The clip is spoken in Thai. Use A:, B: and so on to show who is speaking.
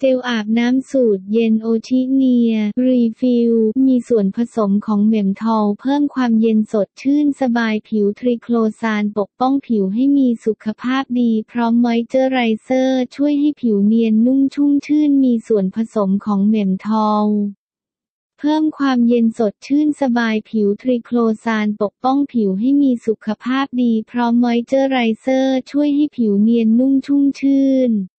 A: เจลอาบน้ำสูตรเย็นโอทิเนียรีฟิลมีส่วนผสมของเมมทอลเพิ่มความเย็นสดชื่นสบายผิวทริโคลซานปกป้องผิวให้มีสุขภาพดีพร้อมมอยเจอไรเซอร์ช่วยให้ผิวเนียนนุ่มชุ่มชื่นมีส่วนผสมของเมมทอลเพิ่มความเย็นสดชื่นสบายผิวทริโคลซานปกป้องผิวให้มีสุขภาพดีพร้อมมอยเจอไรเซอร์ช่วยให้ผิวเนียนนุ่มชุ่มชื่น